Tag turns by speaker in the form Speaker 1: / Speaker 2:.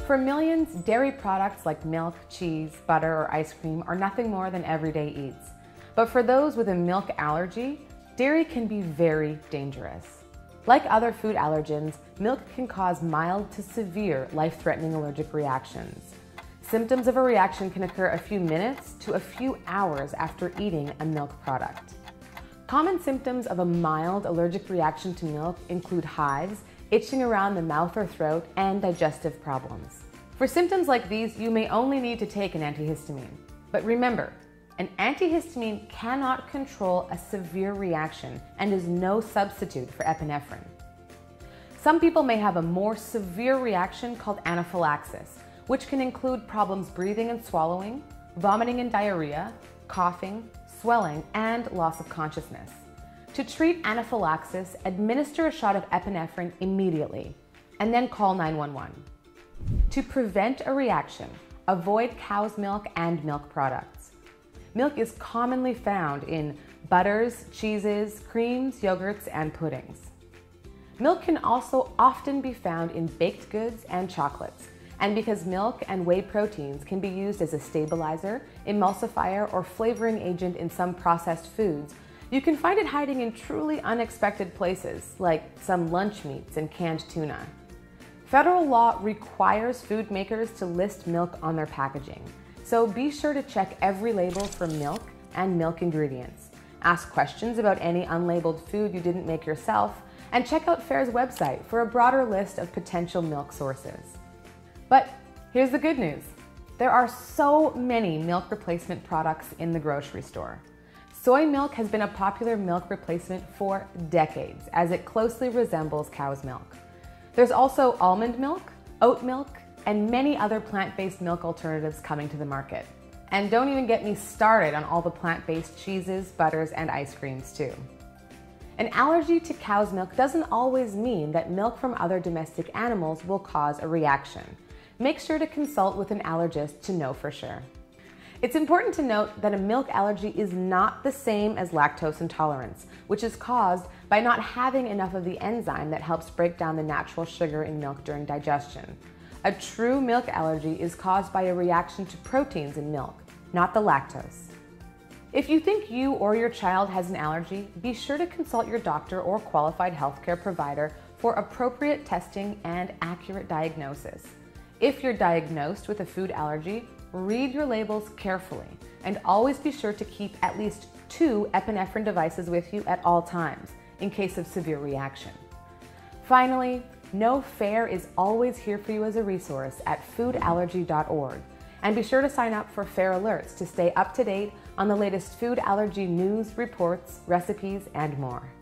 Speaker 1: for millions, dairy products like milk, cheese, butter, or ice cream are nothing more than everyday eats. But for those with a milk allergy, dairy can be very dangerous. Like other food allergens, milk can cause mild to severe life-threatening allergic reactions. Symptoms of a reaction can occur a few minutes to a few hours after eating a milk product. Common symptoms of a mild allergic reaction to milk include hives, itching around the mouth or throat, and digestive problems. For symptoms like these, you may only need to take an antihistamine. But remember, an antihistamine cannot control a severe reaction and is no substitute for epinephrine. Some people may have a more severe reaction called anaphylaxis, which can include problems breathing and swallowing, vomiting and diarrhea, coughing, swelling, and loss of consciousness. To treat anaphylaxis, administer a shot of epinephrine immediately, and then call 911. To prevent a reaction, avoid cow's milk and milk products. Milk is commonly found in butters, cheeses, creams, yogurts, and puddings. Milk can also often be found in baked goods and chocolates, and because milk and whey proteins can be used as a stabilizer, emulsifier, or flavoring agent in some processed foods, you can find it hiding in truly unexpected places, like some lunch meats and canned tuna. Federal law requires food makers to list milk on their packaging, so be sure to check every label for milk and milk ingredients. Ask questions about any unlabeled food you didn't make yourself, and check out FAIR's website for a broader list of potential milk sources. But here's the good news. There are so many milk replacement products in the grocery store. Soy milk has been a popular milk replacement for decades, as it closely resembles cow's milk. There's also almond milk, oat milk, and many other plant-based milk alternatives coming to the market. And don't even get me started on all the plant-based cheeses, butters, and ice creams too. An allergy to cow's milk doesn't always mean that milk from other domestic animals will cause a reaction. Make sure to consult with an allergist to know for sure. It's important to note that a milk allergy is not the same as lactose intolerance, which is caused by not having enough of the enzyme that helps break down the natural sugar in milk during digestion. A true milk allergy is caused by a reaction to proteins in milk, not the lactose. If you think you or your child has an allergy, be sure to consult your doctor or qualified healthcare provider for appropriate testing and accurate diagnosis. If you're diagnosed with a food allergy, read your labels carefully and always be sure to keep at least 2 epinephrine devices with you at all times in case of severe reaction. Finally, know FAIR is always here for you as a resource at foodallergy.org, and be sure to sign up for FAIR alerts to stay up to date on the latest food allergy news, reports, recipes, and more.